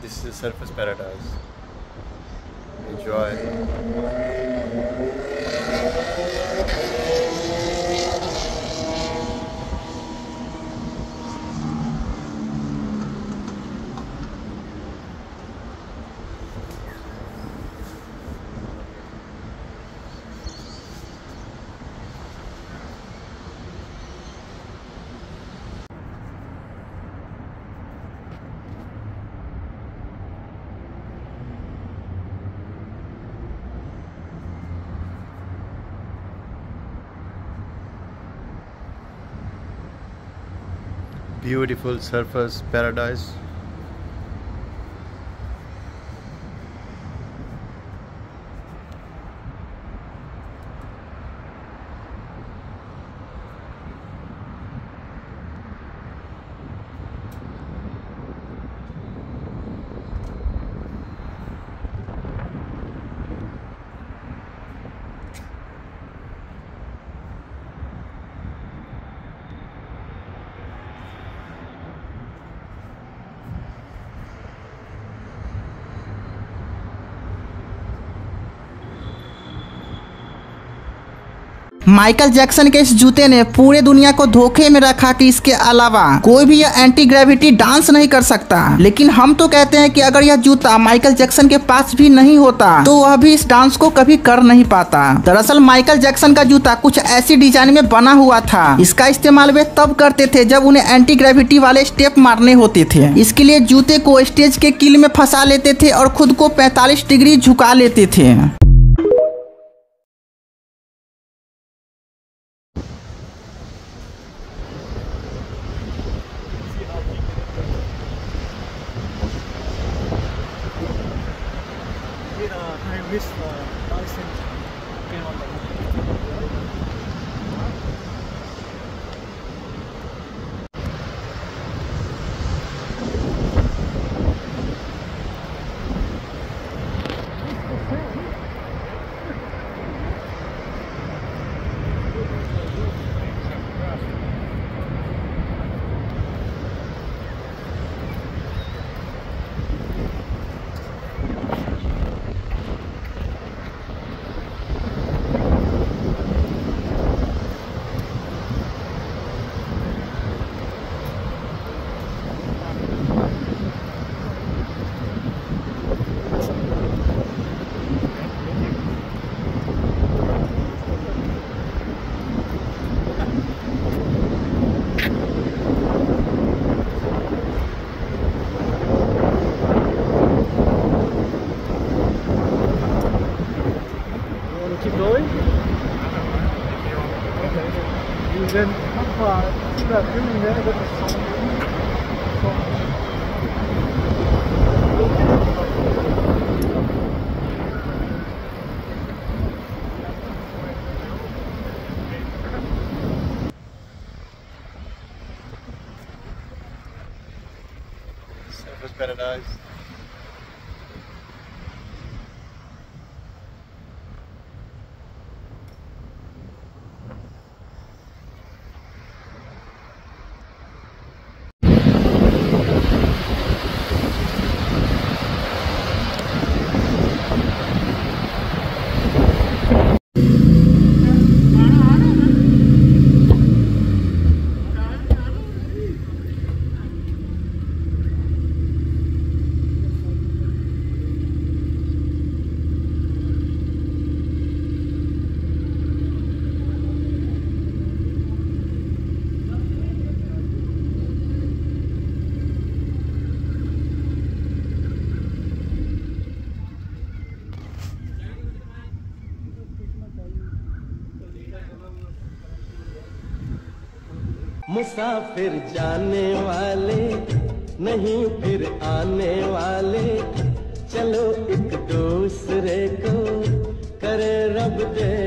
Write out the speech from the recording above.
This is Surfers Paradise. Enjoy. Beautiful Surfers Paradise. Michael Jackson के इस जूते ने पूरे दुनिया को धोखे में रखा कि इसके अलावा कोई भी यह एंटी ग्रेविटी डांस नहीं कर सकता। लेकिन हम तो कहते हैं कि अगर यह जूता माइकल जैक्सन के पास भी नहीं होता तो वह भी इस डांस को कभी कर नहीं पाता। दरअसल माइकल जैक्सन का जूता कुछ ऐसी डिजाइन में बना हुआ था। इसका इस्तेमाल वे तब करते थे जब उन्हें एंटी ग्रेविटी वाले स्टेप मारने होते थे। इसके लिए जूते को स्टेज के कील में फंसा लेते थे और खुद को 45 डिग्री झुका लेते थे। I wish the license came on the keep going? Okay. You then keep that doing there, but the song. Surfers Paradise. मुसाफिर जाने वाले नहीं फिर आने वाले, चलो एक दूसरे को करे रब दे